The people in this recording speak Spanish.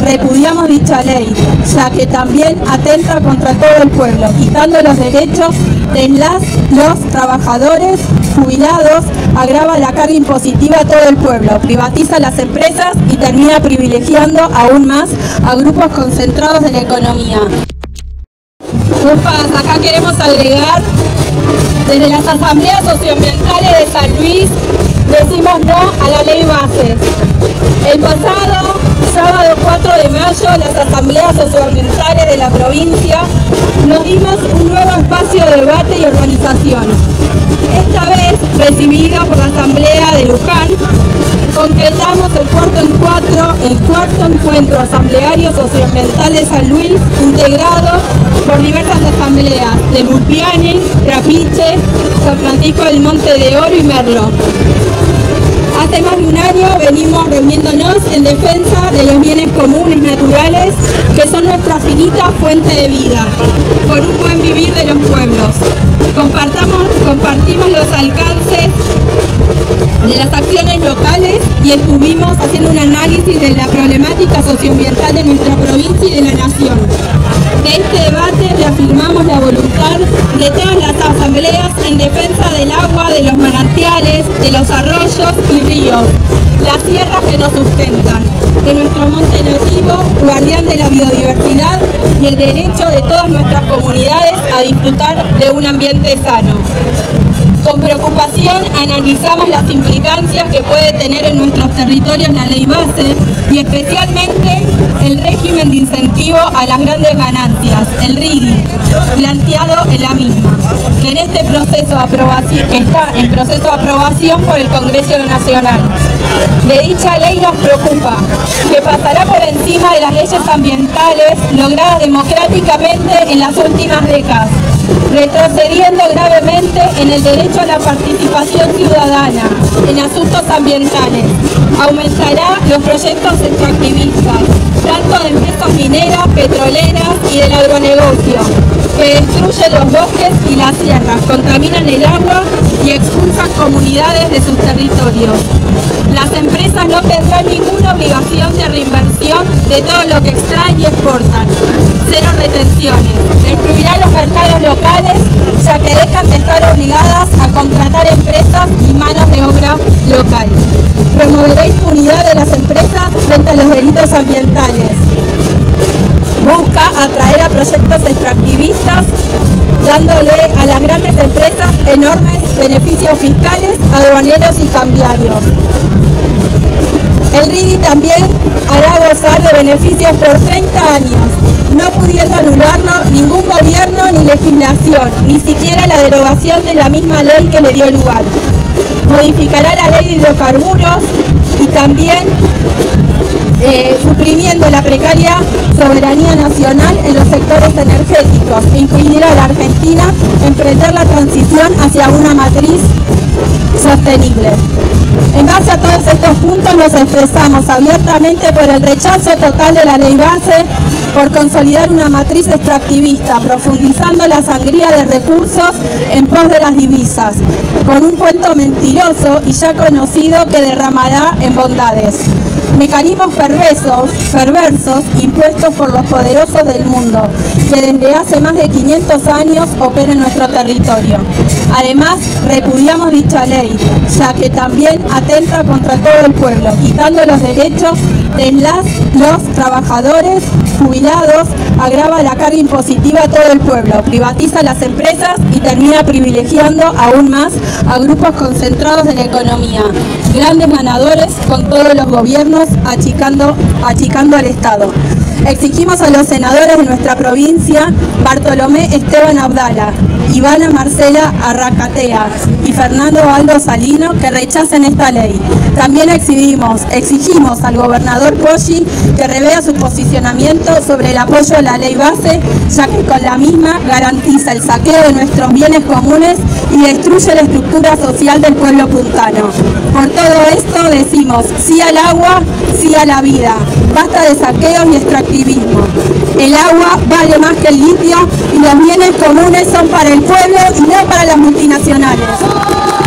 repudiamos dicha ley, ya que también atenta contra todo el pueblo, quitando los derechos de los trabajadores jubilados, agrava la carga impositiva a todo el pueblo, privatiza las empresas y termina privilegiando aún más a grupos concentrados de la economía. Acá queremos agregar, desde las asambleas socioambientales de San Luis, decimos no a la ley base. El pasado sábado 4 de mayo, las asambleas socioambientales de la provincia nos dimos un nuevo espacio de debate y organización. Esta vez, recibido por la Asamblea de Luján, concretamos el cuarto encuentro asambleario socioambiental de San Luis, integrado por diversas asambleas de Mulpiani, Trapiche, San Francisco del Monte de Oro y Merlo. Hace más de un año venimos reuniéndonos en defensa de los bienes comunes naturales que son nuestra finita fuente de vida, por un buen vivir de los pueblos. Compartimos los alcances de las acciones locales y estuvimos haciendo un análisis de la problemática socioambiental de nuestra provincia y de la nación. De este debate reafirmamos la voluntad de todas las asambleas en defensa del agua, de los manantiales, de los arroyos y ríos, las sierras que nos sustentan, de nuestro monte nativo, guardián de la biodiversidad y el derecho de todas nuestras comunidades a disfrutar de un ambiente sano. Con preocupación analizamos las implicancias que puede tener en nuestros territorios la ley base y especialmente el régimen de incentivo a las grandes ganancias, el RIGI, planteado en la misma, que en este proceso de aprobación, que está en proceso de aprobación por el Congreso Nacional. De dicha ley nos preocupa que pasará por encima de las leyes ambientales logradas democráticamente en las últimas décadas, retrocediendo gravemente en el derecho a la participación ciudadana en asuntos ambientales. Aumentará los proyectos extractivistas, tanto de empresas mineras, petroleras y del agronegocio, que destruyen los bosques y las sierras, contaminan el agua y expulsan comunidades de sus territorios. Las empresas no tendrán ninguna obligación de reinversión de todo lo que extraen y exportan. Cero retenciones. Destruirá los mercados locales, ya que dejan de estar obligadas a contratar empresas y manos de obra local. Promoverá impunidad de las empresas frente a los delitos ambientales. Busca atraer a proyectos extractivistas, dándole a las grandes empresas enormes beneficios fiscales, aduaneros y cambiarios. El RIGI también hará gozar de beneficios por 30 años, no pudiendo anularlo ningún gobierno ni legislación, ni siquiera la derogación de la misma ley que le dio lugar. Modificará la ley de hidrocarburos y también suprimiendo la precaria soberanía nacional en los sectores energéticos e impedirá a la Argentina emprender la transición hacia una matriz sostenible. En base a todos estos puntos nos expresamos abiertamente por el rechazo total de la ley base, por consolidar una matriz extractivista, profundizando la sangría de recursos en pos de las divisas, con un cuento mentiroso y ya conocido que derramará en bondades. Mecanismos perversos impuestos por los poderosos del mundo, que desde hace más de 500 años operan en nuestro territorio. Además, repudiamos dicha ley, ya que también atenta contra todo el pueblo, quitando los derechos de los trabajadores jubilados, agrava la carga impositiva a todo el pueblo, privatiza las empresas y termina privilegiando aún más a grupos concentrados de la economía, grandes ganadores con todos los gobiernos, achicando al Estado. Exigimos a los senadores de nuestra provincia, Bartolomé Esteban Abdala, Ivana Marcela Arracatea y Fernando Aldo Salino, que rechacen esta ley. También exigimos al gobernador Poggi que revea su posicionamiento sobre el apoyo a la ley base, ya que con la misma garantiza el saqueo de nuestros bienes comunes y destruye la estructura social del pueblo puntano. Por todo esto decimos sí al agua, sí a la vida. Basta de saqueos y extractivismo. El agua vale más que el litio y los bienes comunes son para el pueblo y no para las multinacionales.